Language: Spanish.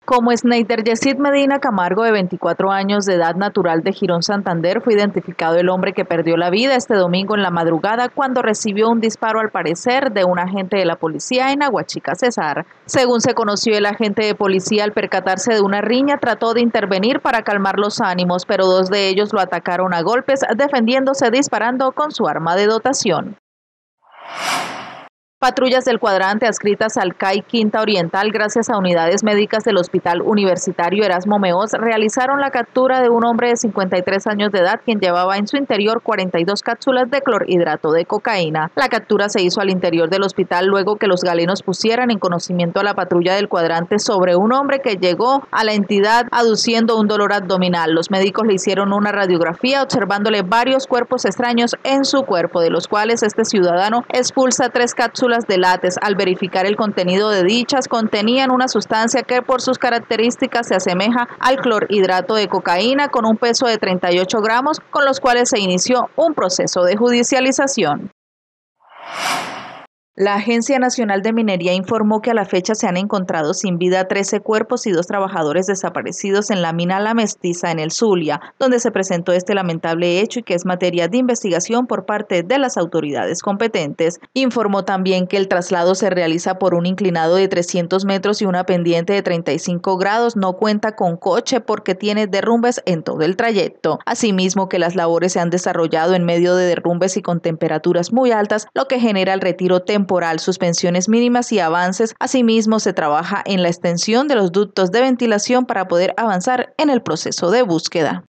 Como Sneider Yesid Medina Camargo, de 24 años de edad, natural de Girón, Santander, fue identificado el hombre que perdió la vida este domingo en la madrugada cuando recibió un disparo, al parecer, de un agente de la policía en Aguachica, Cesar. Según se conoció, el agente de policía, al percatarse de una riña, trató de intervenir para calmar los ánimos, pero dos de ellos lo atacaron a golpes, defendiéndose disparando con su arma de dotación. Patrullas del cuadrante adscritas al CAI Quinta Oriental, gracias a unidades médicas del Hospital Universitario Erasmo Meós, realizaron la captura de un hombre de 53 años de edad, quien llevaba en su interior 42 cápsulas de clorhidrato de cocaína. La captura se hizo al interior del hospital luego que los galenos pusieran en conocimiento a la patrulla del cuadrante sobre un hombre que llegó a la entidad aduciendo un dolor abdominal. Los médicos le hicieron una radiografía observándole varios cuerpos extraños en su cuerpo, de los cuales este ciudadano expulsa 3 cápsulas de látex. Al verificar el contenido de dichas, contenían una sustancia que por sus características se asemeja al clorhidrato de cocaína, con un peso de 38 gramos, con los cuales se inició un proceso de judicialización. La Agencia Nacional de Minería informó que a la fecha se han encontrado sin vida 13 cuerpos y 2 trabajadores desaparecidos en la mina La Mestiza, en el Zulia, donde se presentó este lamentable hecho y que es materia de investigación por parte de las autoridades competentes. Informó también que el traslado se realiza por un inclinado de 300 metros y una pendiente de 35 grados. No cuenta con coche porque tiene derrumbes en todo el trayecto. Asimismo, que las labores se han desarrollado en medio de derrumbes y con temperaturas muy altas, lo que genera el retiro temporal, suspensiones mínimas y avances. Asimismo, se trabaja en la extensión de los ductos de ventilación para poder avanzar en el proceso de búsqueda.